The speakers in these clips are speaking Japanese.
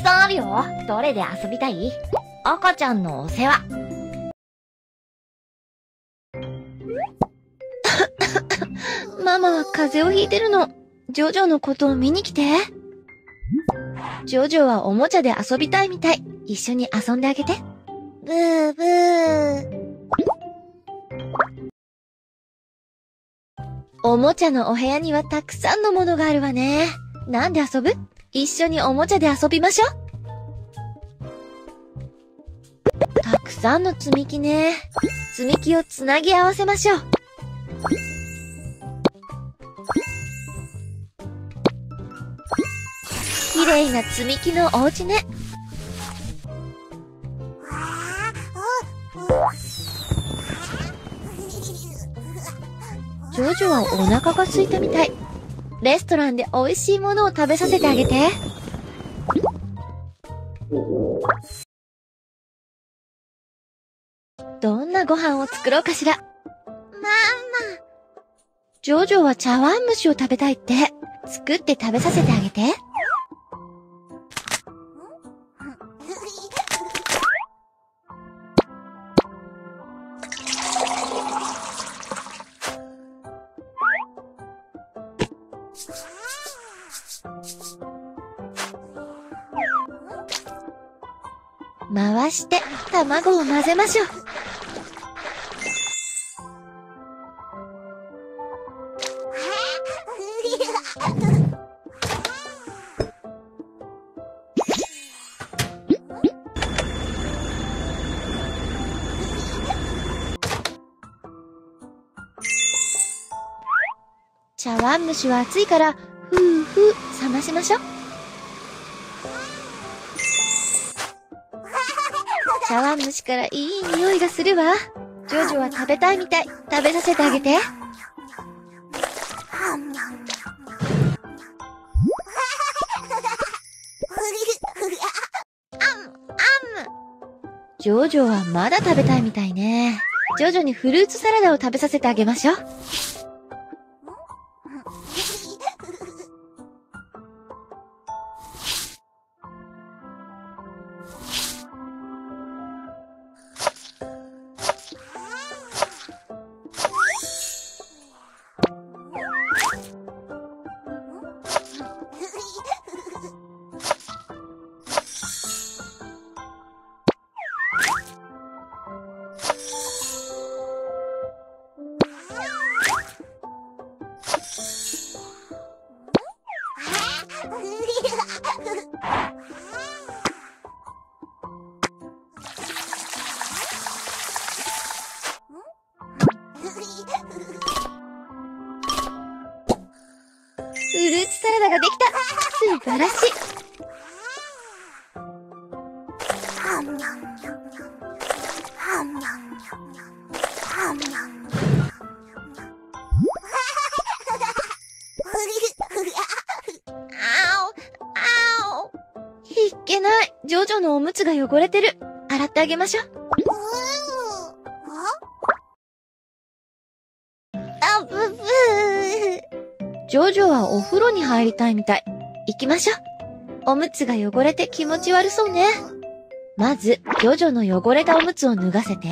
さんあるよ。どれで遊びたい？赤ちゃんのお世話。 ママは風邪をひいてるの。ジョジョのことを見に来て。ジョジョはおもちゃで遊びたいみたい。一緒に遊んであげて。ブーブー。おもちゃのお部屋にはたくさんのものがあるわね。なんで遊ぶ？一緒におもちゃで遊びましょう。たくさんの積み木ね。積み木をつなぎ合わせましょう。きれいな積み木のお家ね。ジョジョはお腹が空いたみたい。レストランで美味しいものを食べさせてあげて。どんなご飯を作ろうかしら。ママ。ジョジョは茶碗蒸しを食べたいって。作って食べさせてあげて。回して卵を混ぜましょう。茶碗蒸しは熱いから、ふうふう冷ましましょう。茶碗蒸しからいい匂いがするわ。ジョジョは食べたいみたい。食べさせてあげて。ジョジョはまだ食べたいみたいね。ジョジョにフルーツサラダを食べさせてあげましょう。フルーツサラダができた。素晴らしい。いっけない。ジョジョのおむつが汚れてる。洗ってあげましょう。あぶぶー。ジョジョはお風呂に入りたいみたい。行きましょう。おむつが汚れて気持ち悪そうね。まず、ジョジョの汚れたおむつを脱がせて。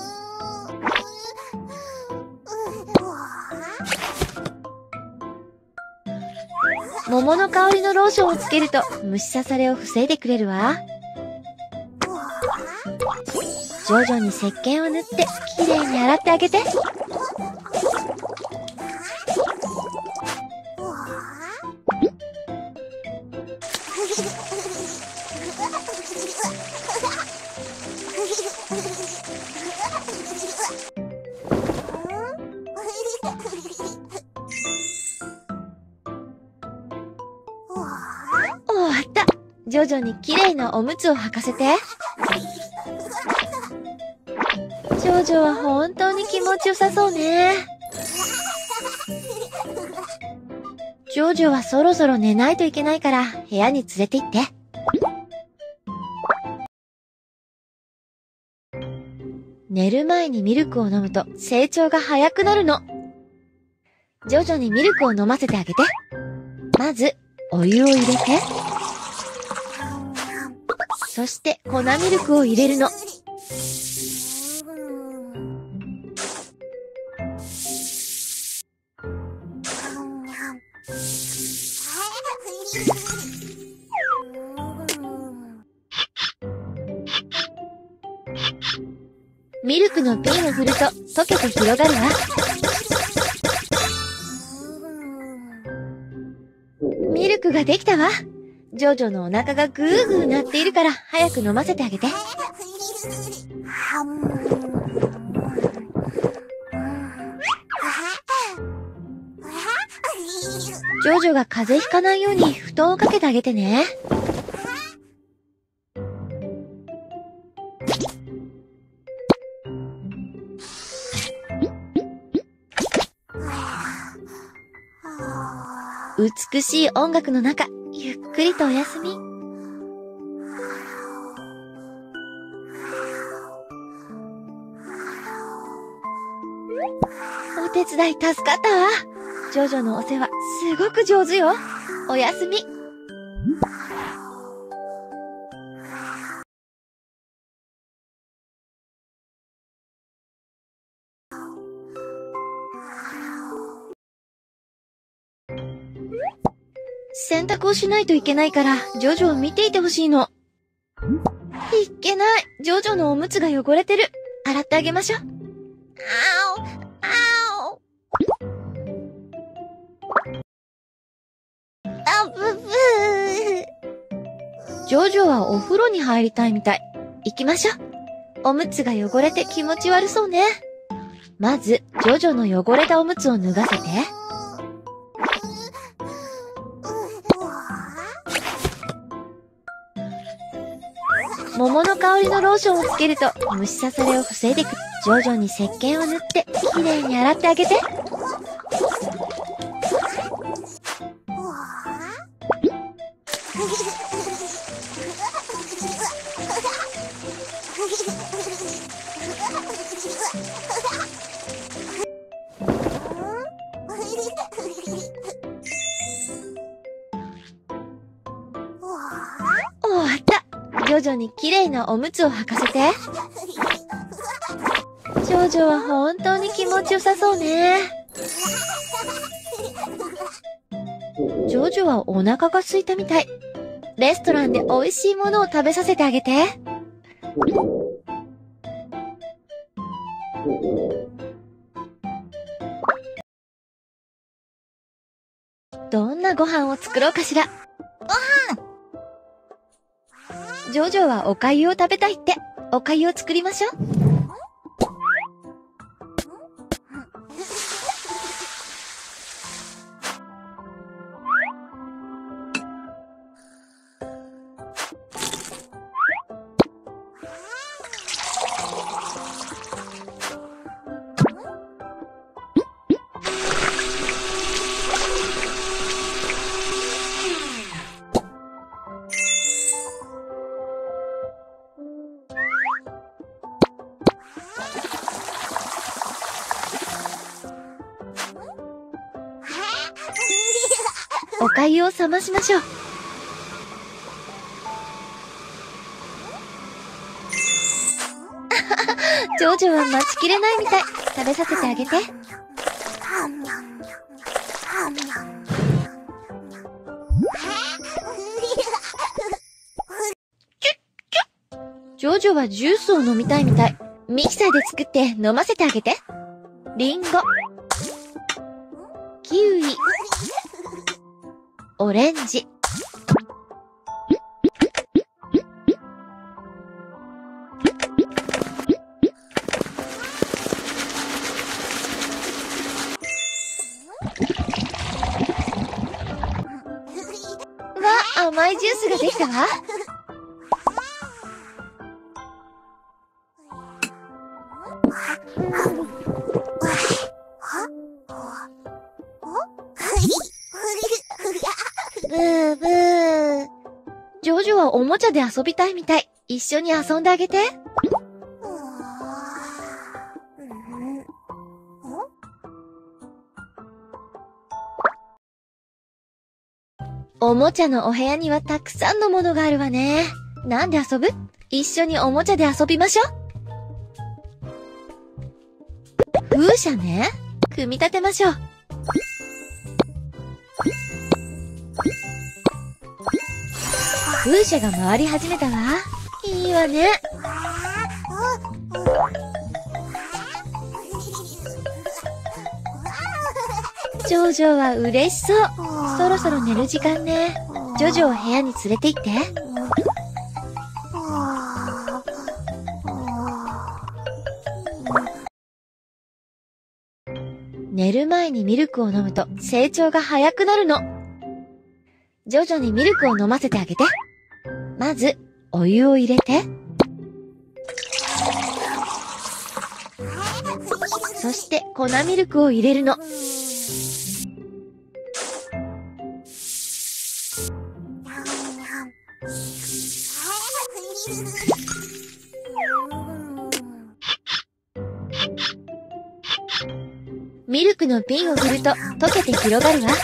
桃の香りのローションをつけると虫刺されを防いでくれるわ。徐々に石鹸を塗ってきれいに洗ってあげて。終わった。徐々にきれいなおむつを履かせて。ジョジョは本当に気持ちよさそうね。ジョジョはそろそろ寝ないといけないから部屋に連れて行って。寝る前にミルクを飲むと成長が早くなるの。ジョジョにミルクを飲ませてあげて。まず、お湯を入れて。 そして粉ミルクを入れるの。ミルクの瓶を振ると溶けて広がるわ。ミルクができたわ。ジョジョのお腹がグーグー鳴っているから早く飲ませてあげて。ジョジョが風邪ひかないように布団をかけてあげてね。美しい音楽の中、ゆっくりとお休み。お手伝い助かったわ。ジョジョのお世話、すごく上手よ。おやすみ。洗濯をしないといけないから、ジョジョを見ていてほしいの。いっけない。ジョジョのおむつが汚れてる。洗ってあげましょう。あお、あお。あぶぶー。ジョジョはお風呂に入りたいみたい。行きましょう。おむつが汚れて気持ち悪そうね。まず、ジョジョの汚れたおむつを脱がせて。桃の香りのローションをつけると虫刺されを防いでくる。徐々に石鹸を塗ってきれいに洗ってあげて。終わった。徐々にきれいなおむつを履かせて。ジョジョは本当に気持ちよさそうね。ジョジョはお腹が空いたみたい。レストランで美味しいものを食べさせてあげて。どんなご飯を作ろうかしら。ジョジョはお粥を食べたいって。お粥を作りましょう。お粥を冷ましましょう。ジョジョは待ちきれないみたい。食べさせてあげて。ジョジョはジュースを飲みたいみたい。ミキサーで作って飲ませてあげて。リンゴ、キウイ、オレンジ。わ、甘いジュースができたわ。ブーブー。ジョジョはおもちゃで遊びたいみたい。一緒に遊んであげて。おもちゃのお部屋にはたくさんのものがあるわね。 なんで遊ぶ？一緒におもちゃで遊びましょう。風車ね。組み立てましょう。風車が回り始めたわ。いいわね。ジョジョは嬉しそう。そろそろ寝る時間ね。ジョジョを部屋に連れて行って。寝る前にミルクを飲むと成長が早くなるの。ジョジョにミルクを飲ませてあげて。まず、お湯を入れて。そして粉ミルクを入れるの。ミルクの瓶を振ると溶けて広がるわ。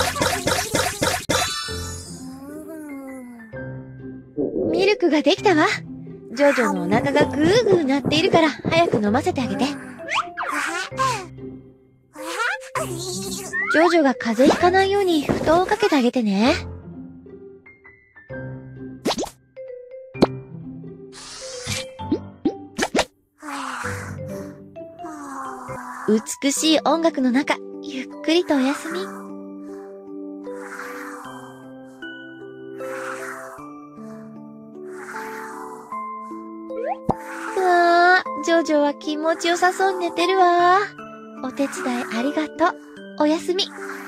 ミルクができたわ。ジョジョのお腹がグーグー鳴っているから早く飲ませてあげて。ジョジョが風邪ひかないように布団をかけてあげてね。美しい音楽の中、ゆっくりとお休み。ジョジョは気持ちよさそうに寝てるわ。お手伝いありがとう。おやすみ。